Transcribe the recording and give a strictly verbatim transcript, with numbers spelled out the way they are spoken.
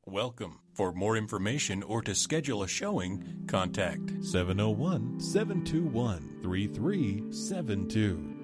Welcome. For more information or to schedule a showing, contact seven oh one, seven two one, three three seven two.